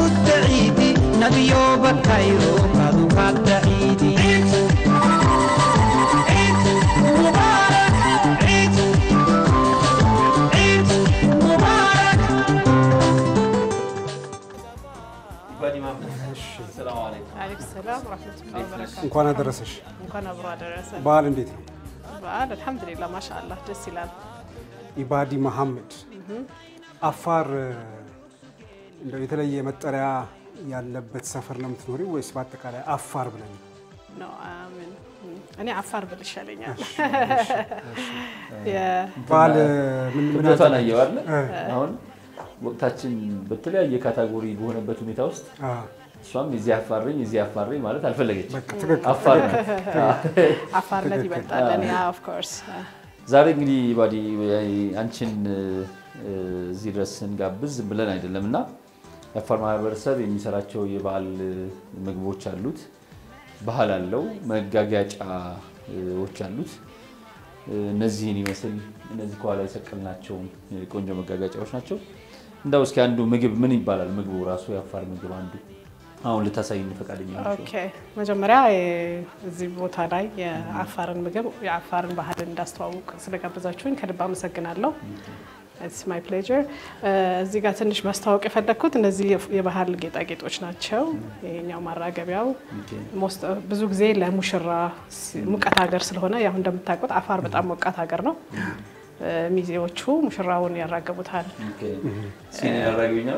التعيدي نبيو بكايرو كادو كالتعيدي السلام عليكم. عليكم السلام ورحمة الله وبركاته. እንኳን አደረሰሽ። እንኳን አብሮ አደረሰ። በዓል እንዴት ነው? በዓል አልሐምዱሊላህ ማሻአላህ ደስ ይላል። ኢባዲ መሐመድ አፋር እንደው የተለየ መጠሪያ ያለበት ሰፈር ነው የምትኖሪው ወይስ በአጠቃላይ አፋር ብለን ነው? አሜን። እኔ አፋር ብል ይሻለኛል። በዓል ምን ታናየው አይደል? አሁን ወቅታችን በተለያየ ካታጎሪ በሆነበት ሁኔታ ውስጥ እሷም እዚህ አፋርኝ ማለት አልፈለገችም። አፋርነት ይበልጣል። ያ ኦፍ ኮርስ ዛሬ እንግዲህ ኢባዲ አንቺን እዚህ ድረስ እንጋብዝ ብለን አይደለምና የአፋር ማህበረሰብ የሚሰራቸው የበዓል ምግቦች አሉት፣ ባህል አለው፣ መጋጋጫዎች አሉት። እነዚህን ይመስል እነዚህ ከኋላ የሰቀልናቸው ቆንጆ መጋጋጫዎች ናቸው። እንዳው እስኪ አንዱ ምግብ ምን ይባላል? ምግቡ ራሱ የአፋር ምግብ አንዱ አሁን ልታሳይኝ ፈቃደኛ ነሽ? ኦኬ መጀመሪያ እዚህ ቦታ ላይ የአፋርን ምግብ የአፋርን ባህል እንዳስተዋውቅ ስለጋበዛችሁኝ ከልብ አመሰግናለሁ። It's my pleasure. እዚህ ጋር ትንሽ ማስተዋወቅ የፈለኩት እነዚህ የባህል ጌጣጌጦች ናቸው። ይሄኛው ማራገቢያው ብዙ ጊዜ ለሙሽራ ሙቀት ሀገር ስለሆነ ያው እንደምታውቁት አፋር በጣም ሙቀት ሀገር ነው። ሚዜዎቹ ሙሽራውን ያራገቡታል። ሲኔ ያራገቡኛል።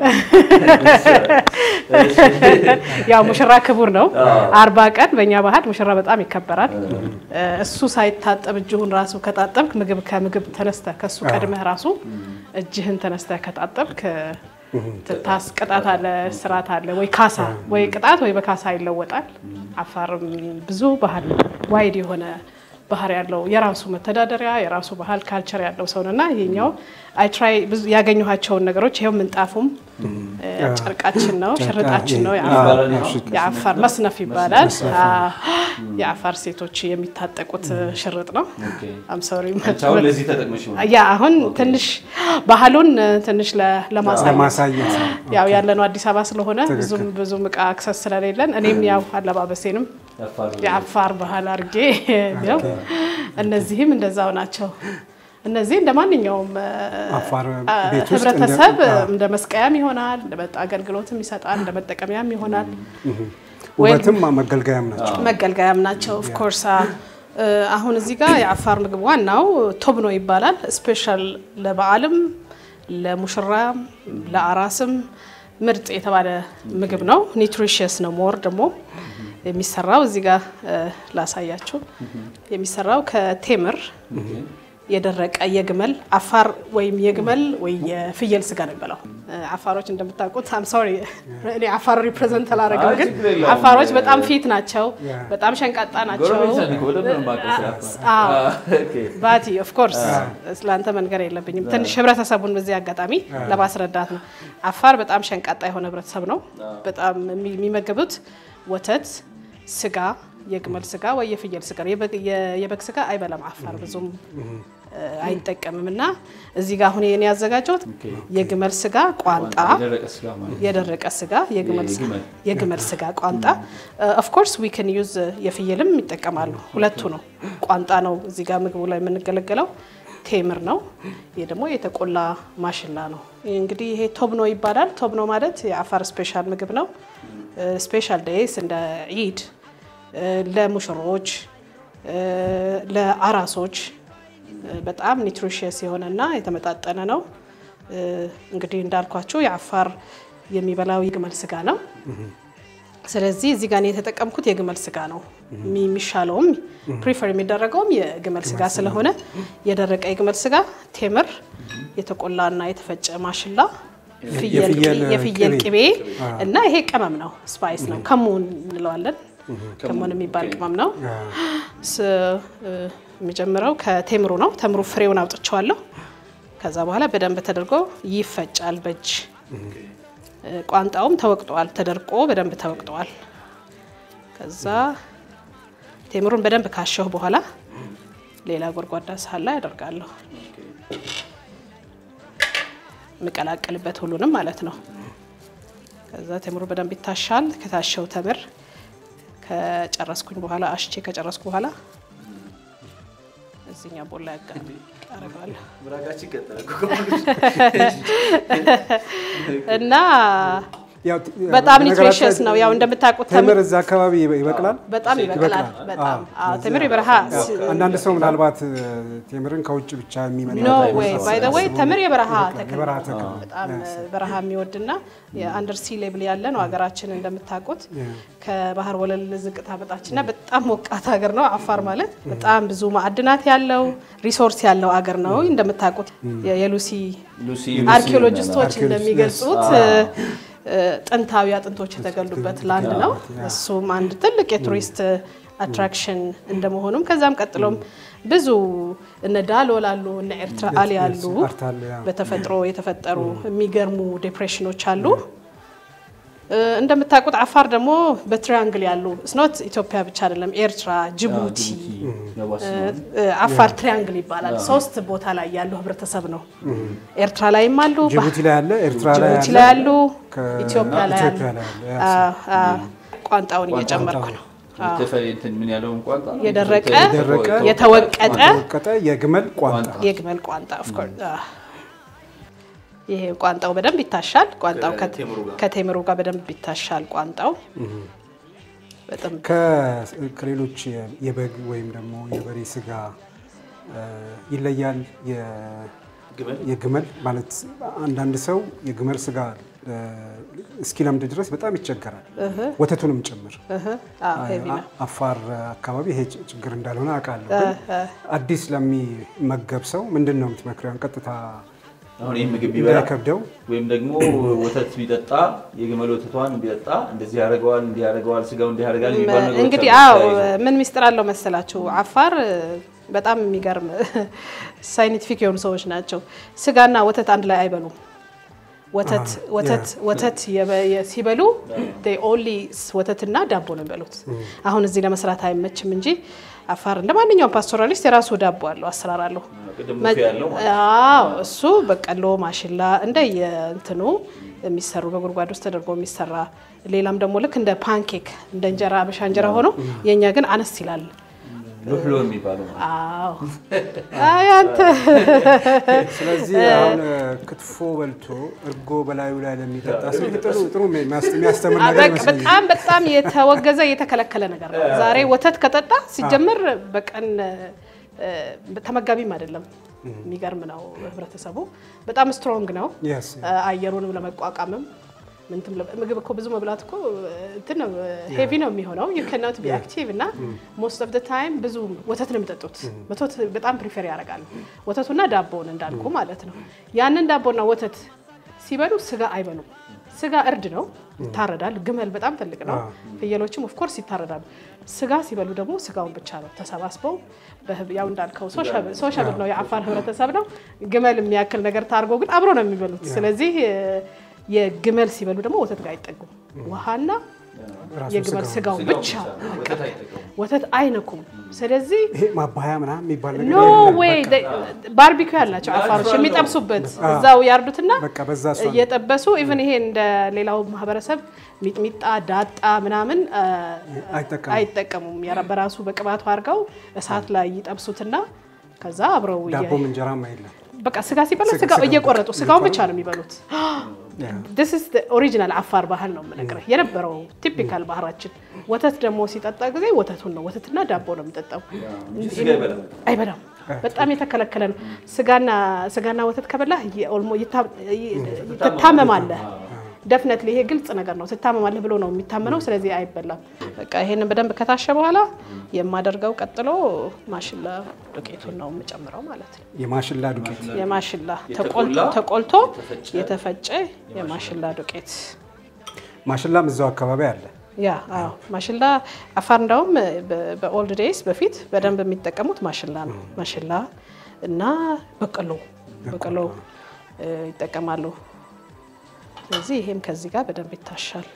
ያው ሙሽራ ክቡር ነው። 40 ቀን በእኛ ባህል ሙሽራ በጣም ይከበራል። እሱ ሳይታጠብ እጅሁን ራሱ ከታጠብክ ከምግብ ተነስተ ከሱ ቀድመህ ራሱ እጅህን ተነስተ ከታጠብክ ቅጣት አለ፣ ስርዓት አለ። ወይ ካሳ ወይ ቅጣት ወይ በካሳ ይለወጣል። አፋርም ብዙ ባህል ዋይድ የሆነ ባህር ያለው የራሱ መተዳደሪያ የራሱ ባህል ካልቸር ያለው ሰውና ይሄኛው አይ ትራይ ያገኙሃቸው ነገሮች ይሄው ምንጣፉም ጨርቃችን ነው፣ ሽርጣችን ነው። የአፋር መስነፍ ይባላል። የአፋር ሴቶች የሚታጠቁት ሽርጥ ነው። አም ሶሪ ለዚህ ተጠቅመሽ ነው? ያ አሁን ትንሽ ባህሉን ትንሽ ለማሳየት ያው ያለነው አዲስ አበባ ስለሆነ ብዙ ዕቃ አክሰስ ስለሌለን እኔም ያው አለባበሴንም የአፋር ባህል አርጌ ነው። እነዚህም እንደዛው ናቸው። እነዚህ እንደማንኛውም አፋር ቤት ውስጥ ህብረተሰብ እንደ መስቀያም ይሆናል፣ እንደ አገልግሎትም ይሰጣል፣ እንደ መጠቀሚያም ይሆናል። ወይም መገልገያም ናቸው ኦፍ ኮርስ። አሁን እዚህ ጋር የአፋር ምግብ ዋናው ቶብኖ ይባላል። ስፔሻል ለበዓልም ለሙሽራም ለአራስም ምርጥ የተባለ ምግብ ነው። ኒውትሪሽስ ነው። ሞር ደግሞ የሚሰራው እዚህ ጋር ላሳያችሁ። የሚሰራው ከቴምር የደረቀ የግመል አፋር ወይም የግመል ወይ የፍየል ስጋ ነው የሚባለው። አፋሮች እንደምታውቁት አም ሶሪ እኔ አፋር ሪፕሬዘንት አላረጋው፣ ግን አፋሮች በጣም ፊት ናቸው፣ በጣም ሸንቃጣ ናቸው። ባቲ ኦፍ ኮርስ ስላንተ መንገር የለብኝም። ትንሽ ህብረተሰቡን በዚህ አጋጣሚ ለማስረዳት ነው። አፋር በጣም ሸንቃጣ የሆነ ህብረተሰብ ነው። በጣም የሚመገቡት ወተት፣ ስጋ፣ የግመል ስጋ ወይ የፍየል ስጋ። የበግ ስጋ አይበላም አፋር ብዙም አይጠቀምምና እዚህ ጋር አሁን የኔ ያዘጋጀሁት የግመል ስጋ ቋንጣ፣ የደረቀ ስጋ የግመል ስጋ ቋንጣ። ኦፍ ኮርስ ዊ ካን ዩዝ የፍየልም ይጠቀማሉ። ሁለቱ ነው። ቋንጣ ነው እዚህ ጋር ምግቡ ላይ የምንገለገለው። ቴምር ነው። ይሄ ደግሞ የተቆላ ማሽላ ነው። እንግዲህ ይሄ ቶብኖ ይባላል። ቶብኖ ማለት የአፋር ስፔሻል ምግብ ነው። ስፔሻል ዴይስ እንደ ኢድ፣ ለሙሽሮች፣ ለአራሶች በጣም ኒውትሪሽስ የሆነና የተመጣጠነ ነው። እንግዲህ እንዳልኳችሁ የአፋር የሚበላው የግመል ስጋ ነው። ስለዚህ እዚህ ጋር የተጠቀምኩት የግመል ስጋ ነው። የሚሻለውም ፕሪፈር የሚደረገውም የግመል ስጋ ስለሆነ የደረቀ የግመል ስጋ፣ ቴምር፣ የተቆላና የተፈጨ ማሽላ፣ የፍየል ቅቤ እና ይሄ ቅመም ነው፣ ስፓይስ ነው። ከሙን እንለዋለን። ከሙን የሚባል ቅመም ነው። የሚጀምረው ከቴምሩ ነው። ተምሩ ፍሬውን አውጥቻለሁ። ከዛ በኋላ በደንብ ተደርጎ ይፈጫል በእጅ። ቋንጣውም ተወቅጧል፣ ተደርቆ በደንብ ተወቅጧል። ከዛ ቴምሩን በደንብ ካሸሁ በኋላ ሌላ ጎድጓዳ ሳህን ላይ አደርጋለሁ። መቀላቀልበት ሁሉንም ማለት ነው። ከዛ ተምሩ በደንብ ይታሻል ከታሸው ተምር ከጨረስኩኝ በኋላ አሽቼ ከጨረስኩ በኋላ እዚህኛ ቦላ ያቀርባለሁ ብራጋች ይቀጥላል እና በጣም ኒትሪሽስ ነው ያው እንደምታውቁት ተምር እዛ አካባቢ ይበቅላል በጣም ይበቅላል በጣም ተምር ይበረሃ አንዳንድ ሰው ምናልባት ተምርን ከውጭ ብቻ የሚመጣ ኖ ዌይ ባይ ዘ ዌይ ተምር የበረሃ ተክል በጣም በረሃ የሚወድና የአንደር ሲ ሌቭል ያለ ነው ሀገራችን እንደምታውቁት ከባህር ወለል ዝቅታ በታችና በጣም ሞቃት ሀገር ነው አፋር ማለት በጣም ብዙ ማዕድናት ያለው ሪሶርስ ያለው ሀገር ነው እንደምታውቁት የሉሲ አርኪኦሎጂስቶች እንደሚገልጹት ጥንታዊ አጥንቶች የተገሉበት ላንድ ነው እሱም አንድ ትልቅ የቱሪስት አትራክሽን እንደመሆኑም ከዛም ቀጥሎም ብዙ እነ ዳሎላሉ እነ ኤርትራአሊ ያሉ በተፈጥሮ የተፈጠሩ የሚገርሙ ዲፕሬሽኖች አሉ እንደምታውቁት አፋር ደግሞ በትራያንግል ያሉ ስኖት ኢትዮጵያ ብቻ አይደለም ኤርትራ ጅቡቲ አፋር ትራያንግል ይባላል ሶስት ቦታ ላይ ያለው ህብረተሰብ ነው ኤርትራ ላይም አሉ ጅቡቲ ላይ ያለ ኤርትራ ላይ ያሉ ኢትዮጵያ ላይ ያለ ቋንጣውን እየጨመርኩ ነው ተፈሪንትን ምን ያለው ቋንጣ የደረቀ የተወቀጠ የግመል ቋንጣ ኦፍ ኮርስ ይሄ ቋንጣው በደንብ ይታሻል ቋንጣው ከቴምሩ ጋር በደንብ ይታሻል ቋንጣው በጣም ከሌሎች የበግ ወይም ደግሞ የበሬ ስጋ ይለያል የግመል ማለት አንዳንድ ሰው የግመል ስጋ እስኪለምድ ድረስ በጣም ይቸገራል ወተቱንም ጭምር አፋር አካባቢ ይሄ ችግር እንዳልሆነ አውቃለሁ አዲስ ለሚመገብ ሰው ምንድነው የምትመክረው ቀጥታ አሁን ይሄ ምግብ ቢበላ ወይም ደግሞ ወተት ቢጠጣ የግመል ወተቷን ቢጠጣ እንደዚህ ያረጋዋል ስጋው እንዲያረጋል ይባል ነገር እንግዲህ አዎ ምን ሚስጥር አለው መሰላችሁ አፋር በጣም የሚገርም ሳይንቲፊክ የሆኑ ሰዎች ናቸው ስጋና ወተት አንድ ላይ አይበሉም ወተት ሲበሉ they only ወተትና ዳቦ ነው የሚበሉት አሁን እዚህ ለመስራት አይመችም እንጂ አፋር እንደማንኛውም ፓስቶራሊስት የራሱ ዳቦ አለው አሰራር አለው እሱ በቀሎ ማሽላ እንደ የእንትኑ የሚሰሩ በጉርጓድ ውስጥ ተደርጎ የሚሰራ ሌላም ደግሞ ልክ እንደ ፓንኬክ እንደ እንጀራ አበሻ እንጀራ ሆኖ የኛ ግን አነስ ይላል ሉህሎ የሚባለው አያንተ ስለዚህ አሁን ክትፎ በልቶ እርጎ በላዩ ላይ ለሚጠጣ ሰው ጥሩ የሚያስተምር ነገር ነው በጣም የተወገዘ የተከለከለ ነገር ነው ዛሬ ወተት ከጠጣ ሲጀምር በቀን ተመጋቢም አይደለም የሚገርም ነው ህብረተሰቡ በጣም ስትሮንግ ነው አየሩንም ለመቋቋምም ምንትም ምግብ እኮ ብዙ መብላት እኮ እንትን ነው ሄቪ ነው የሚሆነው you cannot be active እና most of the time ብዙ ወተት ነው የሚጠጡት ወተት በጣም ፕሪፈር ያደርጋሉ ወተቱና ዳቦውን እንዳልኩ ማለት ነው ያንን ዳቦና ወተት ሲበሉ ስጋ አይበሉም ስጋ እርድ ነው ይታረዳል ግመል በጣም ትልቅ ነው ፍየሎችም of course ይታረዳሉ ስጋ ሲበሉ ደግሞ ስጋውን ብቻ ነው ተሰባስበው ያው እንዳልከው ሶሻል ነው የአፋር ህብረተሰብ ነው ግመል የሚያክል ነገር ታርጎ ግን አብሮ ነው የሚበሉት ስለዚህ የግመል ሲበሉ ደግሞ ወተት ጋር አይጠጉም ውሃና የግመል ስጋው ብቻ ወተት አይነኩም ስለዚህ ይሄ ማባያ ምናምን የሚባል ነገር ኖ ዌይ ባርቢኪው ያላቸው አፋሮች የሚጠብሱበት እዛው ያርዱትና በቃ በዛ ሰው እየጠበሱ ኢቭን ይሄ እንደ ሌላው ማህበረሰብ ሚጥሚጣ ዳጣ ምናምን አይጠቀሙም በራሱ በቅባቱ አድርገው እሳት ላይ ይጠብሱትና ከዛ አብረው ዳቦም እንጀራም አይደለም በቃ ስጋ ሲበላ ስጋው እየቆረጡ ስጋው ብቻ ነው የሚበሉት this is the original አፋር ባህል ነው የምነግርህ የነበረው ቲፒካል ባህራችን ወተት ደግሞ ሲጠጣ ጊዜ ወተቱን ነው ወተትና ዳቦ ነው የሚጠጣው አይበላም በጣም የተከለከለ ነው ስጋና ወተት ከበላህ ይታመማለህ definitely ይሄ ግልጽ ነገር ነው ተታመማለህ ብሎ ነው የሚታመነው ስለዚህ አይበላም በቃ ይሄንን በደንብ ከታሸ በኋላ የማደርገው ቀጥሎ ማሽላ ዱቄቱን ነው የምጨምረው ማለት ነው የማሽላ ተቆልቶ የተፈጨ የማሽላ ዱቄት ማሽላም እዛው አካባቢ አለ አዎ ማሽላ አፋር እንደውም በኦልድ ዴይስ በፊት በደንብ የሚጠቀሙት ማሽላ ነው ማሽላ እና በቀሎ ይጠቀማሉ ስለዚህ ይሄም ከዚህ ጋር በደንብ ይታሻል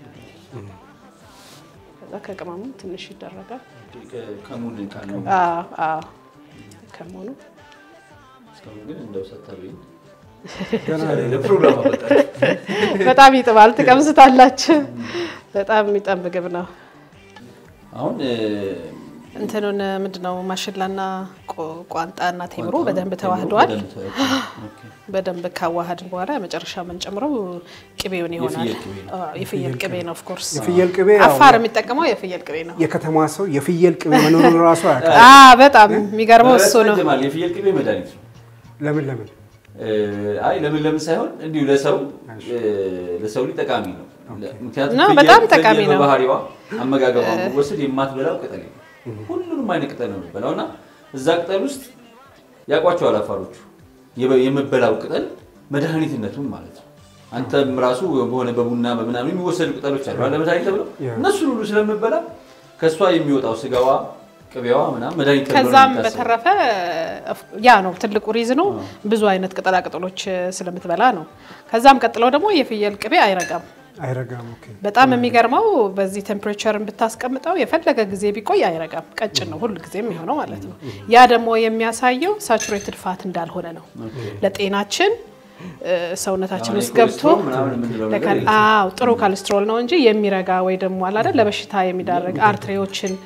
ከዛ ከቅመሙ ትንሽ ይደረጋል ከሙን ካለው ከሙኑ እስካሁን ግን እንደው ሰተሩኝ ለፕሮግራም አወጣ በጣም ይጥማል ትቀምስታላችሁ በጣም የሚጠም ምግብ ነው አሁን እንትኑን ምንድነው ማሽላና ቋንጣና ቴምሩ በደንብ ተዋህደዋል በደንብ ካዋሃድን በኋላ መጨረሻ ምን ጨምረው ቅቤውን ይሆናል የፍየል ቅቤ ነው ኦፍ ኮርስ የፍየል ቅቤ አፋር የሚጠቀመው የፍየል ቅቤ ነው የከተማ ሰው የፍየል ቅቤ መኖሩን ራሱ ያውቃል በጣም የሚገርመው እሱ ነው የፍየል ቅቤ መድኃኒት ነው ለምን አይ ለምን ሳይሆን እንዲሁ ለሰው ጠቃሚ ነው ምክንያቱም በጣም ጠቃሚ ነው በባህሪዋ አመጋገቧ ወስድ የማትበላው ቅጠል ሁሉንም አይነት ቅጠል ነው የሚበላውና እዛ ቅጠል ውስጥ ያቋቸዋል አፋሮቹ የመበላው ቅጠል መድኃኒትነቱን ማለት ነው አንተም ራሱ በሆነ በቡና በመናምን የሚወሰዱ ቅጠሎች አሉ ለመድኃኒት ተብለው እነሱ ሁሉ ስለምበላ ከሷ የሚወጣው ስጋዋ ቅቤዋ ምናምን መድኃኒት ተብሎ ከዛም በተረፈ ያ ነው ትልቁ ሪዝኑ ብዙ አይነት ቅጠላ ቅጠሎች ስለምትበላ ነው ከዛም ቀጥለው ደግሞ የፍየል ቅቤ አይረጋም ኦኬ በጣም የሚገርመው በዚህ ቴምፕሬቸርን ብታስቀምጠው የፈለገ ጊዜ ቢቆይ አይረጋም ቀጭን ነው ሁሉ ጊዜም ይሆነው ማለት ነው ያ ደግሞ የሚያሳየው ሳቹሬትድ ፋት እንዳልሆነ ነው ለጤናችን ሰውነታችን ውስጥ ገብቶ ጥሩ ኮሌስትሮል ነው እንጂ የሚረጋ ወይ ደግሞ አለ አይደል ለበሽታ የሚዳረግ አርትሪዎችን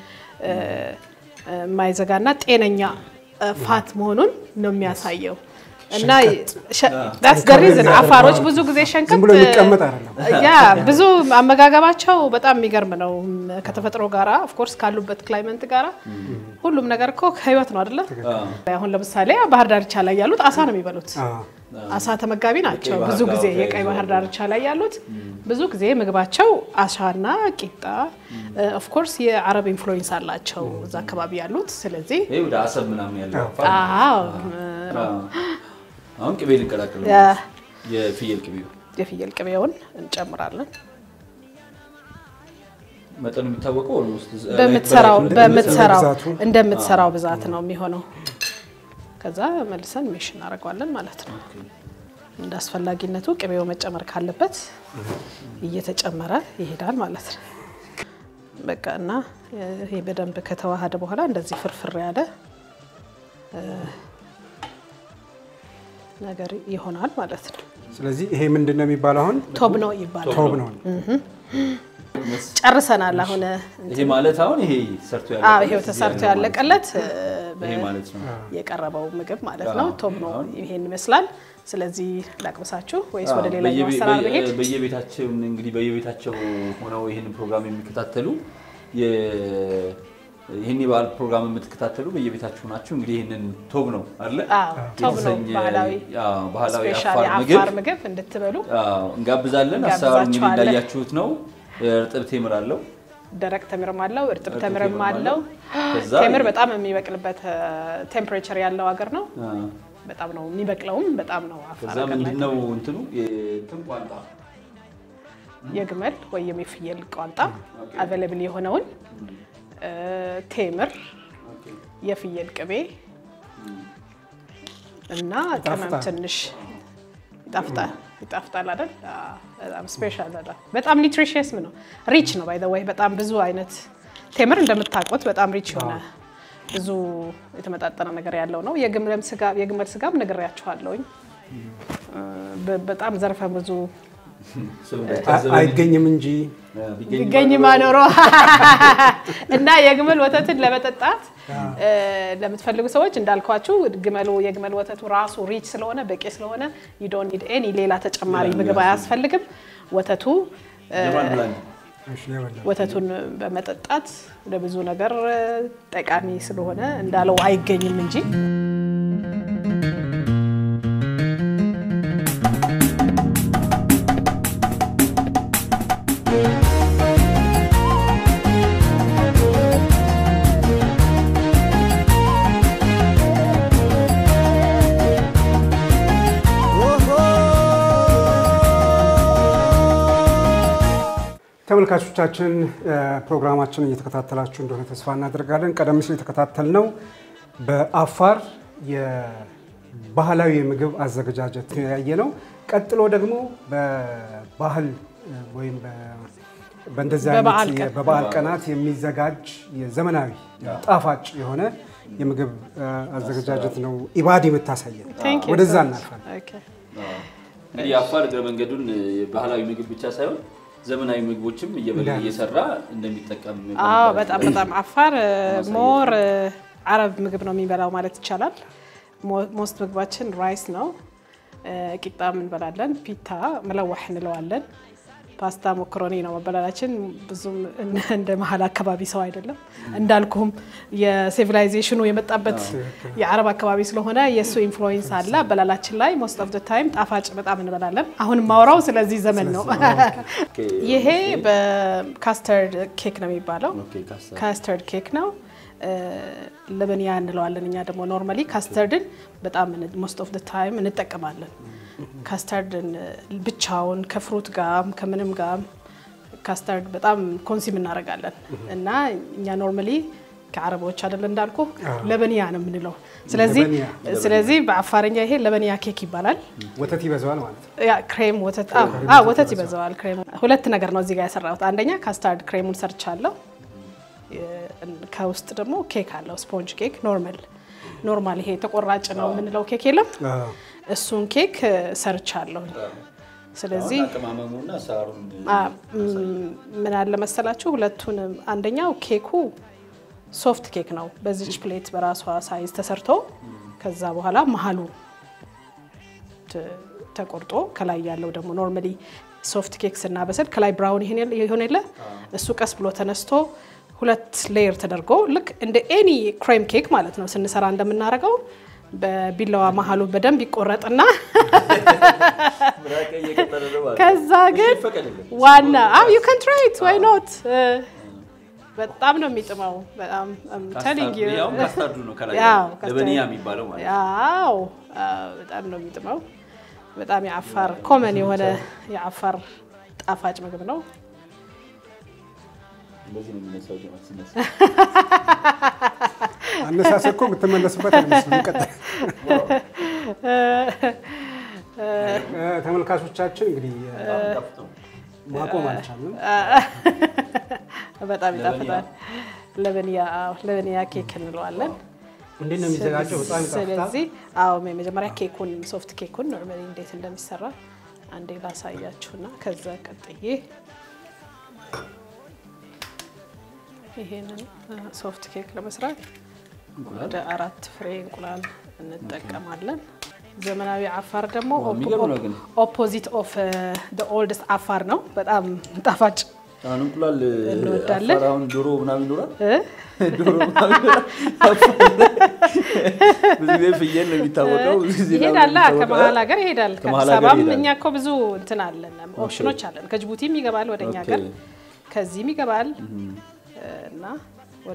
ማይዘጋና ጤነኛ ፋት መሆኑን ነው የሚያሳየው እና that's the reason አፋሮች ብዙ ጊዜ ሸንቀጥ ዝም ብሎ የሚቀመጥ አይደለም ያ ብዙ አመጋገባቸው በጣም የሚገርም ነው ከተፈጥሮ ጋራ of course ካሉበት ክላይሜት ጋራ ሁሉም ነገር እኮ ህይወት ነው አይደለ አሁን ለምሳሌ ባህር ዳርቻ ላይ ያሉት አሳ ነው የሚበሉት አሳ ተመጋቢ ናቸው ብዙ ጊዜ የቀይ ባህር ዳርቻ ላይ ያሉት ብዙ ጊዜ ምግባቸው አሳና ቂጣ of course የአረብ ኢንፍሉዌንስ አላቸው እዛ አካባቢ ያሉት ስለዚህ ይሄ ወደ አሰብ ምናምን ያለው አሁን ቅቤ ልንቀላቅል የፍየል ቅቤውን እንጨምራለን መጠኑ የሚታወቀው ኦልሞስት እንደምትሰራው ብዛት ነው የሚሆነው ከዛ መልሰን ሜሽ እናደርጋለን ማለት ነው እንዳስፈላጊነቱ ቅቤው መጨመር ካለበት እየተጨመረ ይሄዳል ማለት ነው በቃና ይሄ በደንብ ከተዋሃደ በኋላ እንደዚህ ፍርፍር ያለ ነገር ይሆናል ማለት ነው ስለዚህ ይሄ ምንድነው የሚባለው አሁን ቶብ ነው ይባላል ቶብ ነው ጨርሰናል አሁን ይሄ ማለት አሁን ይሄ ተሰርቶ ያለቀለት ይሄ ማለት ነው የቀረበው ምግብ ማለት ነው ቶብ ነው ይሄን ይመስላል ስለዚህ ላቅምሳችሁ ወይስ ወደ ሌላ ማስተራር በሄድ በየቤታቸው እንግዲህ በየቤታቸው ሆነው ይሄን ፕሮግራም የሚከታተሉ ይሄን ይባል ፕሮግራም የምትከታተሉ በየቤታችሁ ናችሁ እንግዲህ ይሄንን ቶብ ነው አይደል ቶብ ነው ባህላዊ አፋር ምግብ እንድትበሉ እንጋብዛለን አሳሩን እንዳያችሁት ነው እርጥብ ቴምር አለው ደረቅ ተምርም አለው እርጥብ ተምርም አለው ተምር በጣም የሚበቅልበት ቴምፕሬቸር ያለው ሀገር ነው በጣም ነው የሚበቅለውም በጣም ነው አፋር ከዛ ምንድነው እንትኑ የእንትን ቋንጣ የግመል ወይ የፍየል ቋንጣ አቬሌብል የሆነውን ቴምር የፍየል ቅቤ እና ቅመም ትንሽ ይጣፍጣል አይደል በጣም ስፔሻል በጣም ኒውትሪሽየስ ነው ሪች ነው ባይ ዘ ዌይ በጣም ብዙ አይነት ቴምር እንደምታውቁት በጣም ሪች ሆነ ብዙ የተመጣጠነ ነገር ያለው ነው የግመል ስጋም ነግሬያችኋለሁኝ በጣም ዘርፈ ብዙ አይገኝም እንጂ ይገኝ ማኖሮ እና የግመል ወተትን ለመጠጣት ለምትፈልጉ ሰዎች እንዳልኳችሁ የግመል ወተቱ ራሱ ሪች ስለሆነ በቂ ስለሆነ you don't need any ሌላ ተጨማሪ ምግብ አያስፈልግም ወተቱን በመጠጣት ለብዙ ነገር ጠቃሚ ስለሆነ እንዳለው አይገኝም እንጂ ተመልካቾቻችን ፕሮግራማችንን እየተከታተላችሁ እንደሆነ ተስፋ እናደርጋለን ቀደም ሲል የተከታተልነው በአፋር የባህላዊ ምግብ አዘገጃጀት ያየነው ቀጥሎ ደግሞ በባህል ወይም በእንደዚህ አይነት በባህል ቀናት የሚዘጋጅ የዘመናዊ ጣፋጭ የሆነ የምግብ አዘገጃጀት ነው ኢባዲ የምታሳየን ወደዛ እናልፋለን እንግዲህ አፋር እግረ መንገዱን ባህላዊ ምግብ ብቻ ሳይሆን ዘመናዊ ምግቦችም እየሰራ እንደሚጠቀም በጣም አፋር ሞር አረብ ምግብ ነው የሚበላው ማለት ይቻላል ሞስት ምግባችን ራይስ ነው ቂጣም እንበላለን ፒታ መለዋህ እንለዋለን ፓስታ ሞክሮኒ ነው መበላላችን ብዙም እንደ መሃል አካባቢ ሰው አይደለም እንዳልኩም የሲቪላይዜሽኑ የመጣበት የአረብ አካባቢ ስለሆነ የሱ ኢንፍሉዌንስ አለ በላላችን ላይ most of the time ጣፋጭ በጣም እንበላለን አሁን ማውራው ስለዚህ ዘመን ነው ይሄ በካስተርድ ኬክ ነው የሚባለው ካስተርድ ኬክ ነው ለበኒያ እንለዋለን እኛ ደግሞ ኖርማሊ ካስተርድን በጣም most of the time እንጠቀማለን ካስተርድን ብቻውን ከፍሩት ጋር ከምንም ጋር ካስተርድ በጣም ኮንሱም እናደርጋለን እና እኛ ኖርማሊ ከአረቦች አይደል እንዳልኩ ለበኒያ ነው የምንለው ስለዚህ በአፋርኛ ይሄ ለበኒያ ኬክ ይባላል ወተት ይበዛዋል ማለት ያ ክሬም ወተት ወተት ይበዛዋል ክሬም ሁለት ነገር ነው እዚህ ጋር ያሰራሁት አንደኛ ካስተርድ ክሬሙን ሰርቻለሁ ከውስጥ ደግሞ ኬክ አለው ስፖንጅ ኬክ ኖርማል ይሄ ተቆራጭ ነው የምንለው ኬክ የለም እሱን ኬክ ሰርቻለሁ ስለዚህ አቀማመሙና ሳሩን ምን አለ መሰላችሁ ሁለቱን አንደኛው ኬኩ ሶፍት ኬክ ነው በዚች ፕሌት በራሷ ሳይዝ ተሰርቶ ከዛ በኋላ መሃሉ ተቆርጦ ከላይ ያለው ደግሞ ኖርማሊ ሶፍት ኬክ ስናበስል ከላይ ብራውን ይሆነለ እሱ ቀስ ብሎ ተነስቶ ሁለት ሌየር ተደርጎ ልክ እንደ ኤኒ ክሬም ኬክ ማለት ነው ስንሰራ እንደምናረጋው በቢላዋ መሃሉ በደንብ ይቆረጥና ከዛ ግን ዋና you can try it why not በጣም ነው የሚጥመው በጣም telling you ያው ካስተርዱ ነው ከላይ ለበኒያ የሚባለው ማለት ያው በጣም ነው የሚጥመው በጣም የአፋር ኮመን የሆነ የአፋር ጣፋጭ ምግብ ነው እንደዚህ ነው የሚነሳው ጀማት ሲነሳ አነሳሰኮ ምትመለስበት አይመስልም ቀጣይ ተመልካቾቻችን እንግዲህ ማቆም አልቻለም በጣም ይጣፍጣል ለበኒያ ኬክ እንለዋለን እንዴት ነው የሚዘጋጀው በጣም ይጣፍጣል ስለዚህ መጀመሪያ ኬኩን ሶፍት ኬኩን ኖርማሊ እንዴት እንደሚሰራ አንዴ ላሳያችሁና ከዛ ቀጥዬ ይሄንን ሶፍት ኬክ ለመስራት ወደ 4 ፍሬ እንቁላል እንጠቀማለን ዘመናዊ አፋር ደግሞ ኦፖዚት ኦፍ the oldest አፋር ነው በጣም ጣፋጭ አሁን እንቁላል አፋራውን ዶሮ ምናምን ይኖራል ዶሮ ምናምን ብዙ ፍየል ነው የሚታወቀው ይሄዳል ከመሃል ሀገር ይሄዳል ከሰባም እኛ እኮ ብዙ እንትን አለን ኦፕሽኖች አለን ከጅቡቲም ይገባል ወደኛ ሀገር ከዚህም ይገባል እና ወደ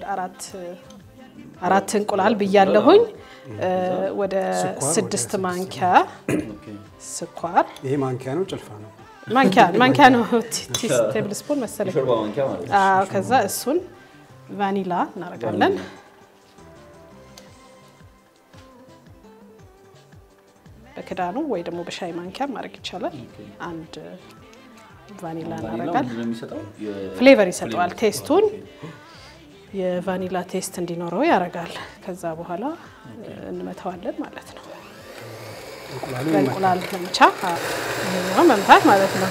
4 እንቁላል ብያለሁኝ ወደ 6 ማንኪያ ስኳር ይሄ ማንኪያ ነው ጭልፋ ነው ማንኪያ ነው ቴብል ስፑን መሰለኝ ሾርባ ማንኪያ ማለት ነው ከዛ እሱን ቫኒላ እናደርጋለን በክዳኑ ወይ ደግሞ በሻይ ማንኪያ ማድረግ ይቻላል አንድ ቫኒላ እናደርጋለን ፍሌቨር ይሰጣል ቴስቱን የቫኒላ ቴስት እንዲኖረው ያደርጋል ከዛ በኋላ እንመታዋለን ማለት ነው እንቁላል መምቻ ነው መምታት ማለት ነው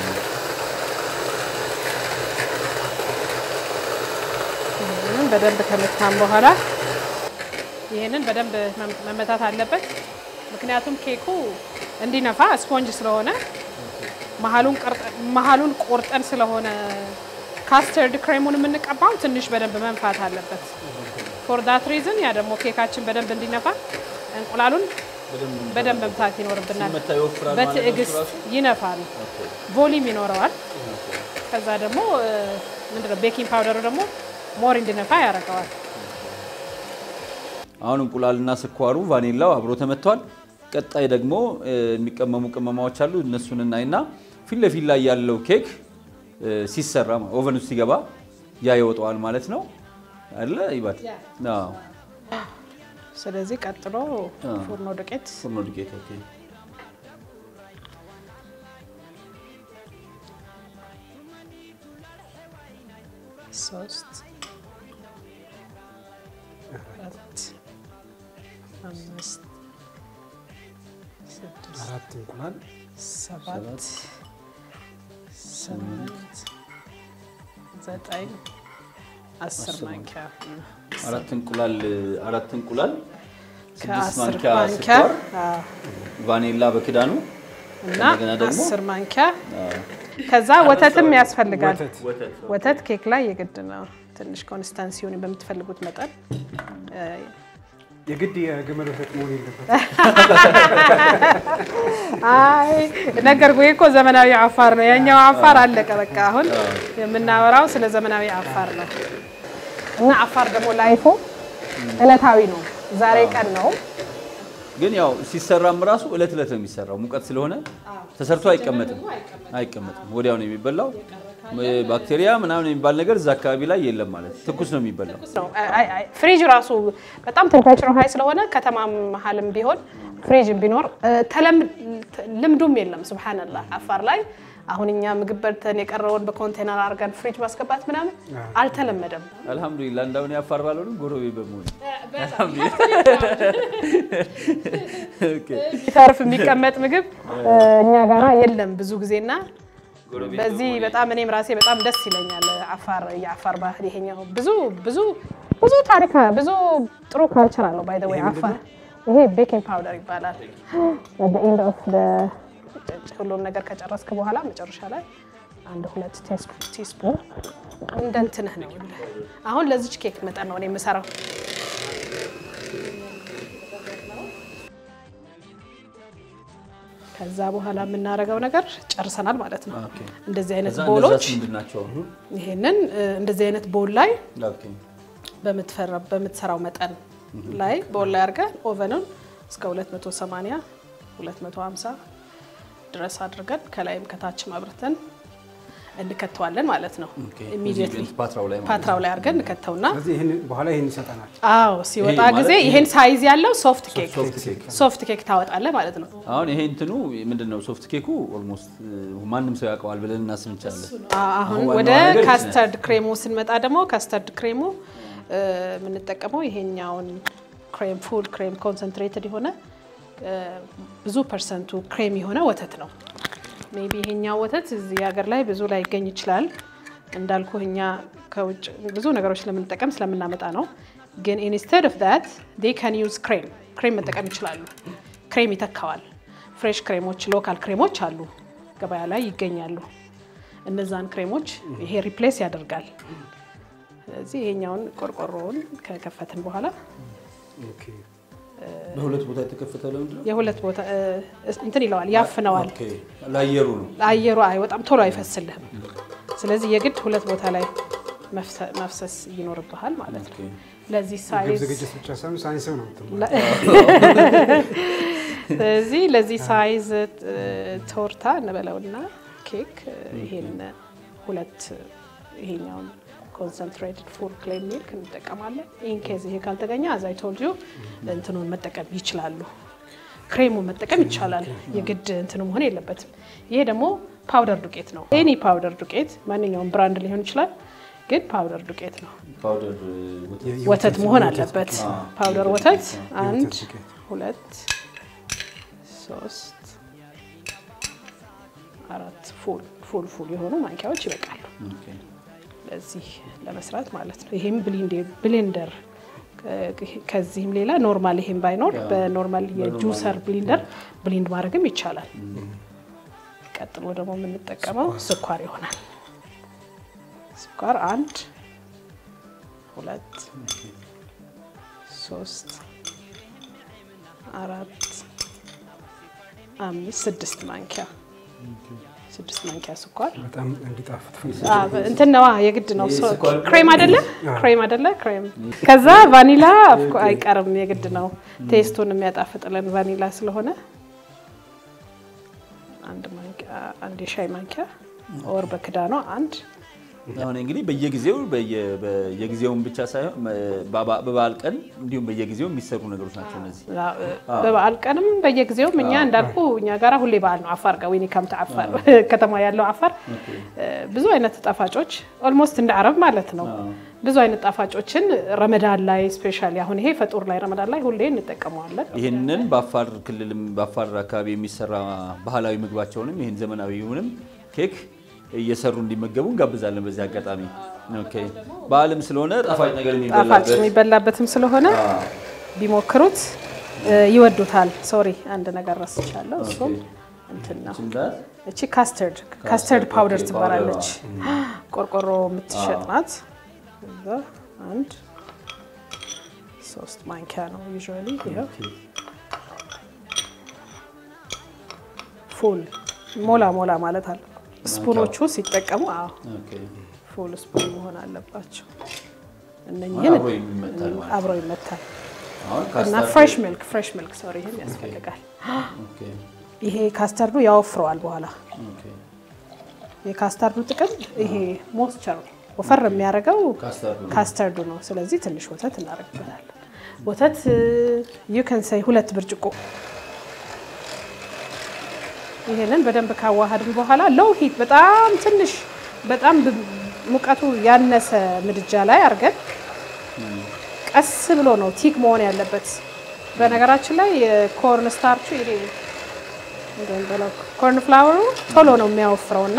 ይሄንን በደንብ ከመታን በኋላ ይሄንን በደንብ መመታት አለበት ምክንያቱም ኬኩ እንዲነፋ ስፖንጅ ስለሆነ መሃሉን ቆርጠን ስለሆነ ካስተርድ ክሬሙን የምንቀባው ትንሽ በደንብ መንፋት አለበት for that reason ያ ደግሞ ኬካችን በደንብ እንዲነፋ እንቁላሉን በደንብ መምታት ይኖርብናል በትዕግስት ይነፋል ቮሊዩም ይኖረዋል ከዛ ደግሞ ምንድነው ቤኪንግ ፓውደሩ ደግሞ ሞር እንዲነፋ ያደርገዋል አሁን እንቁላልና ስኳሩ ቫኒላው አብሮ ተመቷል ቀጣይ ደግሞ የሚቀመሙ ቅመማዎች አሉ እነሱን እናይና ፊት ላይ ያለው ኬክ ሲሰራ ኦቨን ውስጥ ሲገባ ያ ይወጣዋል ማለት ነው አይደለ ይባል አዎ ስለዚህ ቀጥሎ ፎርኖ ዱቄት ኦኬ ሶስት አራት አምስት 4 እንቁላል 7 8 9 10 ማንኪያ 4 እንቁላል 6 ማንኪያ ማንኪያ ቫኒላ በክዳኑ እና 10 ማንኪያ ከዛ ወተትም ያስፈልጋል ወተት ኬክ ላይ የግድ ነው ትንሽ ኮንስታንሲውን በምትፈልጉት መጠን የግድ የግመል ወተት መሆን የለበት አይ ነገርኩህ እኮ ዘመናዊ አፋር ነው ያኛው አፋር አለቀ በቃ አሁን የምናወራው ስለ ዘመናዊ አፋር ነው እና አፋር ደግሞ ላይፎ እለታዊ ነው ዛሬ ቀን ነው ግን ያው ሲሰራም ራሱ እለት ነው የሚሰራው ሙቀት ስለሆነ ተሰርቶ አይቀመጥም ወዲያው ነው የሚበላው ባክቴሪያ ምናምን የሚባል ነገር እዛ አካባቢ ላይ የለም ማለት ትኩስ ነው የሚበላው ፍሪጅ ራሱ በጣም ቴምፕሬቸሩ ሃይ ስለሆነ ከተማ መሐልም ቢሆን ፍሪጅ ቢኖር ልምዱም የለም ሱብሃንአላህ አፋር ላይ አሁንኛ ምግብ በልተን የቀረውን በኮንቴነር አርገን ፍሪጅ ማስገባት ምናምን አልተለመደም አልহামዱሊላህ እንዳውን ያፋር ባለውን ጎሮቤ በመሆን ኦኬ ታርፍ የሚቀመጥ ምግብ እኛ ጋራ የለም ብዙ ጊዜና በዚህ በጣም እኔም ራሴ በጣም ደስ ይለኛል አፋር የአፋር ባህል ይሄኛው ብዙ ታሪክ ብዙ ጥሩ ካልቸር አለው ባይ ዘ ዌይ አፋር ይሄ ቤኪንግ ፓውደር ይባላል at the end of the ሁሉም ነገር ከጨረስክ በኋላ መጨረሻ ላይ 1-2 ቲስፑን እንደንትነህ ነው አሁን ለዚች ኬክ መጠን ነው እኔ የምሰራው ከዛ በኋላ የምናረጋው ነገር ጨርሰናል ማለት ነው እንደዚህ አይነት ቦሎች ይሄንን እንደዚህ አይነት ቦል ላይ በምትሰራው መጠን ላይ ቦል ላይ አርጋ ኦቨኑን እስከ 280 250 ድረስ አድርገን ከላይም ከታችም አብርተን እንከተዋለን ማለት ነው ኢሚዲየትሊ ፓትራው ላይ አርገን እንከተውና ስለዚህ ይሄን በኋላ ይሄን ይሰጣናል አዎ ሲወጣ ጊዜ ይሄን ሳይዝ ያለው ሶፍት ኬክ ታወጣለ ማለት ነው አሁን ይሄ እንትኑ ምንድነው ሶፍት ኬኩ ኦልሞስት ማንንም ሰው ያውቀዋል ብለን እናስብ እንችላለን አሁን ወደ ካስተርድ ክሬሙ ስንመጣ ደግሞ ካስተርድ ክሬሙ ምን ተጠቀመው ይሄኛውን ክሬም ፉል ክሬም ኮንሰንትሬትድ የሆነ ብዙ ፐርሰንቱ ክሬም የሆነ ወተት ነው ሜቢ ይሄኛው ወተት እዚህ ሀገር ላይ ብዙ ላይ ይገኝ ይችላል እንዳልኩኛ ከውጭ ብዙ ነገሮች ለምንጠቀም ስለምናመጣ ነው ግን instead of that they can use cream መጠቀም ይችላሉ ክሬም ይተካዋል ፍሬሽ ክሬሞች ሎካል ክሬሞች አሉ ገበያ ላይ ይገኛሉ እነዛን ክሬሞች ይሄ ሪፕሌስ ያደርጋል ስለዚህ ይሄኛውን ቆርቆሮውን ከከፈትን በኋላ ኦኬ በሁለት ቦታ ተከፈተ ለምንድን ነው የሁለት ቦታ እንትን ይለዋል ያፍነዋል ኦኬ ላየሩ ነው አየሩ አይወጣም ቶሎ አይፈስልህም ስለዚህ የግድ ሁለት ቦታ ላይ መፍሰስ ይኖርብሃል ማለት ነው ለዚህ ሳይዝ ዝግጅት ብቻ ሳይንስ ነው ስለዚህ ለዚህ ሳይዝ ቶርታ እንበለውና ኬክ ይሄን ሁለት ይሄኛውን concentrated full cream milk እንጠቀማለን in case ይሄ ካልተገኘ as I told you እንትኑን መጠቀም ይችላሉ ክሬሙ መጠቀም ይቻላል የግድ እንትኑ መሆን የለበትም ይሄ ደግሞ ፓውደር ዱቄት ነው any ፓውደር ዱቄት ማንኛውም ብራንድ ሊሆን ይችላል ግን ፓውደር ዱቄት ነው ፓውደር ወተት መሆን አለበት ፓውደር ወተት 1 2 3 4 ፉል የሆኑ ማንኪያዎች ይበቃሉ ኦኬ ለዚህ ለመስራት ማለት ነው ይሄም ብሌንደር ከዚህም ሌላ ኖርማል ይሄም ባይኖር በኖርማል የጁሰር ብሌንደር ብሌንድ ማድረግም ይቻላል ቀጥሎ ደግሞ የምንጠቀመው ስኳር ይሆናል ስኳር 1 2 3 4 5 6 ማንኪያ 6 ማንኪያ ስኳር በጣም እንዲጣፍጥ እንትን ነው የግድ ነው ክሬም አይደለ ክሬም ከዛ ቫኒላ አይቀርም የግድ ነው ቴስቱን የሚያጣፍጥልን ቫኒላ ስለሆነ አንድ ሻይ ማንኪያ ኦር በክዳኗ አንድ አሁን እንግዲህ በየጊዜው ብቻ ሳይሆን በበዓል ቀን እንዲሁም በየጊዜው የሚሰሩ ነገሮች ናቸው እነዚህ በበዓል ቀንም በየጊዜው እኛ እንዳልኩ እኛ ጋራ ሁሌ በዓል ነው አፋር ጋር ወይኔ ካምታ አፋር ከተማ ያለው አፋር ብዙ አይነት ጣፋጮች ኦልሞስት እንደ አረብ ማለት ነው ብዙ አይነት ጣፋጮችን ረመዳን ላይ ስፔሻሊ አሁን ይሄ ፈጡር ላይ ረመዳን ላይ ሁሌ እንጠቀመዋለን ይሄንን በአፋር ክልልም በአፋር አካባቢ የሚሰራ ባህላዊ ምግባቸውንም ይሄን ዘመናዊውንም ኬክ እየሰሩ እንዲመገቡ እንጋብዛለን በዚህ አጋጣሚ ኦኬ በዓለም ስለሆነ ጣፋጭ ነገር የሚበላበትም ስለሆነ ቢሞክሩት ይወዱታል ሶሪ አንድ ነገር ረስቻለሁ እሱም እንትና እቺ ካስተርድ ፓውደር ትባላለች ቆርቆሮ የምትሸጥናት እዛ አንድ 3 ማንኪያ ነው ዩዥዋሊ ይሄ ፉል ሞላ ማለት አለ ስፑኖቹ ሲጠቀሙ ኦኬ ፉል ስፑን መሆን አለባቸው እነኚህን አብሮ ይመታል እና ፍሬሽ ሚልክ ሶሪ ይሄን ያስፈልጋል ኦኬ ይሄ ካስተርዱ ያወፍረዋል በኋላ ኦኬ የካስተርዱ ጥቅም ይሄ ሞይስቸር ወፈር የሚያደርገው ካስተርዱ ነው ስለዚህ ትንሽ ወተት እናደርግበታለን ወተት you can say 2 ብርጭቆ ይሄንን በደንብ ካዋሃድን በኋላ ሎው ሂት በጣም ሙቀቱ ያነሰ ምድጃ ላይ አርገን ቀስ ብሎ ነው ቲክ መሆን ያለበት በነገራችን ላይ ኮርን ስታርቹ ይሄ እንደምበለው ኮርን ፍላወሩ ቶሎ ነው የሚያወፍረውና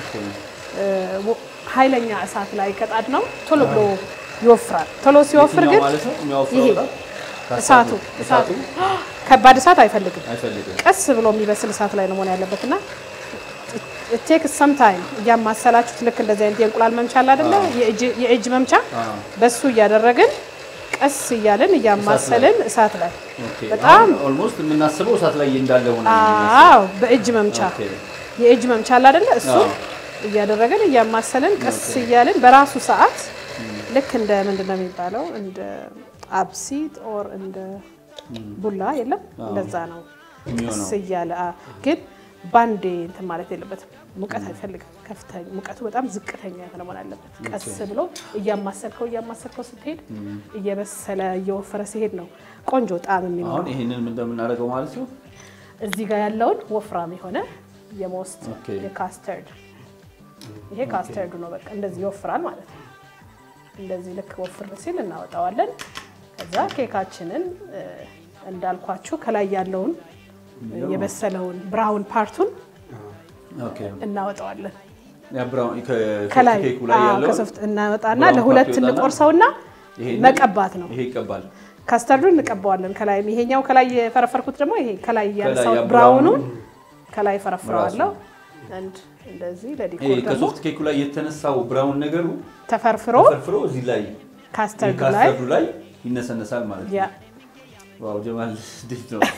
ኃይለኛ እሳት ላይ ከጣድ ነው ቶሎ ብሎ ይወፍራል ቶሎ ሲወፍር ግን ይሄ እሳቱ ከባድ እሳት አይፈልግም ቀስ ብሎ የሚበስል እሳት ላይ ነው መሆን ያለበትና it takes some time ያማሰላችሁት ልክ እንደዚህ አይነት የእንቁላል መምቻ አለ አይደለ የእጅ መምቻ በሱ ያደረግን ቀስ ይያለን ያማሰልን እሳት ላይ በጣም ኦልሞስት የምናስበው እሳት ላይ እንዳለ ሆነ በእጅ መምቻ የእጅ መምቻ አለ አይደለ እሱ ያደረገን ያማሰልን ቀስ ይያለን በራሱ ሰዓት ልክ እንደ ምንድነው የሚባለው እንደ አብሲት ኦር እንደ ቡላ የለም እንደዛ ነው ቀስ ይያለ ግን ባንዴ እንት ማለት የለበትም ሙቀት አይፈልግም ከፍተኛ ሙቀቱ በጣም ዝቅተኛ የሆነ መሆን አለበት ቀስ ብሎ እያማሰልከው ስትሄድ እየበሰለ እየወፈረ ሲሄድ ነው ቆንጆ ጣም የሚኖረው አሁን ይሄንን ምን እንደምናደርገው ማለት ነው እዚህ ጋር ያለውን ወፍራም የሆነ የሞስት የካስተርድ ይሄ ካስተርዱ ነው በቃ እንደዚህ ይወፍራል ማለት ነው እንደዚህ ልክ ወፍር ሲል እናወጣዋለን ከዛ ኬካችንን እንዳልኳችሁ ከላይ ያለውን የበሰለውን ብራውን ፓርቱን ኦኬ እናወጣዋለን ያ ብራውን ከኬኩ ላይ ያለው ከሶፍት እናወጣና ለሁለት እንቆርሰውና መቀባት ነው ይሄ ይቀባል ካስተርዱን እንቀባዋለን ከላይ ይሄኛው ከላይ የፈረፈርኩት ደግሞ ይሄ ከላይ ያለው ብራውኑን ከላይ ፈረፍራለሁ እንደዚህ ለዲኮር ደግሞ ከሶፍት ኬኩ ላይ የተነሳው ብራውን ነገሩ ተፈርፍሮ እዚህ ላይ ካስተርዱ ላይ ይነሰነሳል ማለት ነው ዋው ጀማል ዲት ነው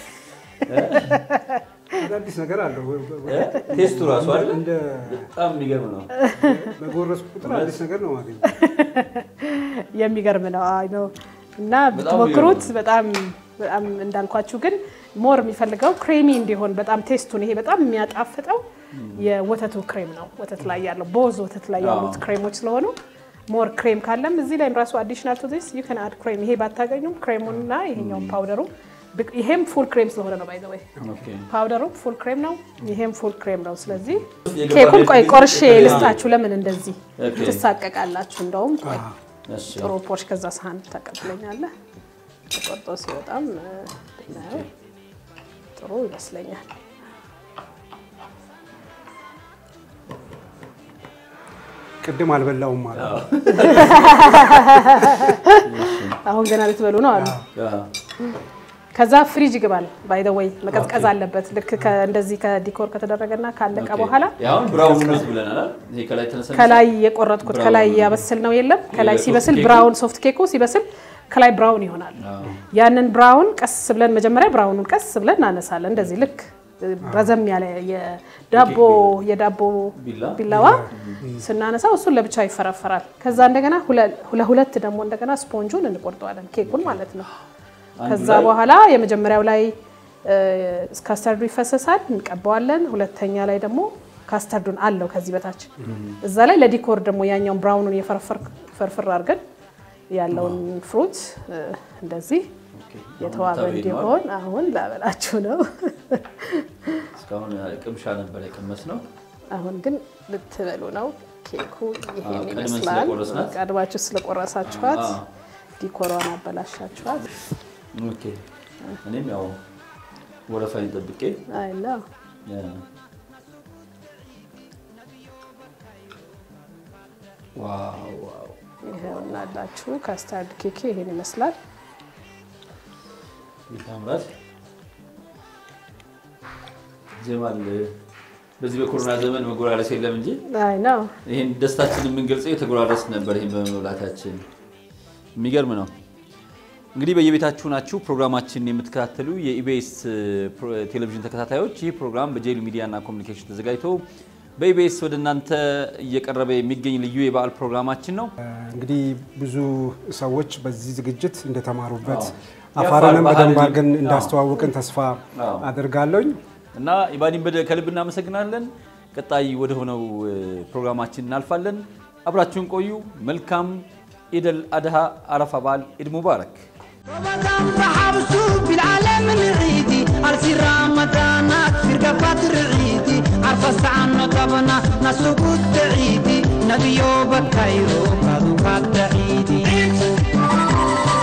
አዲስ ነገር አለው ቴስቱ ራሱ አይደል በጣም የሚገርም ነው በጎረስ ቁጥር አዲስ ነገር ነው ማለት የሚገርም ነው አይ ነው እና ብትሞክሩት በጣም እንዳልኳችሁ ግን ሞር የሚፈልገው ክሬሚ እንዲሆን በጣም ቴስቱን ይሄ በጣም የሚያጣፍጠው የወተቱ ክሬም ነው ወተት ላይ ያለው ቦዝ ወተት ላይ ያሉት ክሬሞች ስለሆኑ ሞር ክሬም ካለም እዚህ ላይ ራሱ አዲሽናል ቱ ዲስ you can add cream ይሄ ባታገኙም ክሬሙና ይሄኛው ፓውደሩ ይሄም ፉል ክሬም ስለሆነ ነው ባይ ዘ ወይ ፓውደሩ ፉል ክሬም ነው ይሄም ፉል ክሬም ነው ስለዚህ ኬኩን ቆርሼ ልስጣችሁ ለምን እንደዚህ ተሳቀቃላችሁ እንደውም ጥሩ ፖርሽ ከዛ ሳህን ተቀበለኛለህ ተቆርጦ ሲወጣም ነው ጥሩ ይመስለኛል ቅድም አልበላውም ማለት አሁን ገና ልትበሉ ነው አሉ ከዛ ፍሪጅ ይገባል ባይ ዘ ወይ መቀዝቀዝ አለበት ልክ እንደዚህ ከዲኮር ከተደረገና ካለቀ በኋላ ያው ብራውን ነው ብለናል ይሄ ከላይ ተነሰነ ከላይ የቆረጥኩት ከላይ ያበስል ነው የለም ከላይ ሲበስል ብራውን ሶፍት ኬኩ ሲበስል ከላይ ብራውን ይሆናል ያንን ብራውን ቀስ ብለን መጀመሪያ ብራውኑን ቀስ ብለን እናነሳለን እንደዚህ ልክ ረዘም ያለ የዳቦ ቢላዋ ስናነሳው እሱን ለብቻ ይፈረፈራል ከዛ እንደገና ሁለት ደግሞ እንደገና ስፖንጁን እንቆርጠዋለን ኬኩን ማለት ነው ከዛ በኋላ የመጀመሪያው ላይ ካስተርዱ ይፈሰሳል እንቀባዋለን ሁለተኛ ላይ ደግሞ ካስተርዱን አለው ከዚህ በታች እዛ ላይ ለዲኮር ደግሞ ያኛው ብራውኑን የፈርፈር አድርገን ያለውን ፍሩት እንደዚህ የተዋበ እንዲሆን አሁን ላበላችሁ ነው እስካሁን ቅምሻ ነበር የቀመስነው አሁን ግን ልትበሉ ነው ኬኩ ይሄን ይመስላል ቀድማችሁ ስለቆረሳችኋት ዲኮሯን አበላሻችኋት ኦኬ እኔም ያው ወረፋይ ጠብቄ አይ ነው ዋው ይሄውና አላችሁ ካስታርድ ኬክ ይሄን ይመስላል ይታምራል ጀማል በዚህ በኮሮና ዘመን መጎራረስ የለም እንጂ አይ ነው ይሄን ደስታችንን የምንገልጸው የተጎራረስ ነበር ይሄን በመብላታችን የሚገርም ነው እንግዲህ በየቤታችሁ ናችሁ ፕሮግራማችንን የምትከታተሉ የኢቢኤስ ቴሌቪዥን ተከታታዮች ይህ ፕሮግራም በጄሉ ሚዲያና ኮሙኒኬሽን ተዘጋጅቶ በኢቢኤስ ወደናንተ እየቀረበ የሚገኝ ልዩ የበዓል ፕሮግራማችን ነው እንግዲህ ብዙ ሰዎች በዚህ ዝግጅት እንደተማሩበት አፋርንም በደንብ አድርገን እንዳስተዋወቅን ተስፋ አደርጋለሁ እና ኢባዲን ከልብ እናመሰግናለን ቀጣይ ወደ ሆነው ፕሮግራማችን እናልፋለን አብራችሁን ቆዩ መልካም ኢድ አልአድሃ አረፋ በዓል ኢድ ሙባረክ رمضان بحبسو بالعالم العيدي أرسي رمضانات في رقبات العيدي عرفة سعنا طبنا نسوق العيدي نبيو بكايرو قادو قاد عيدي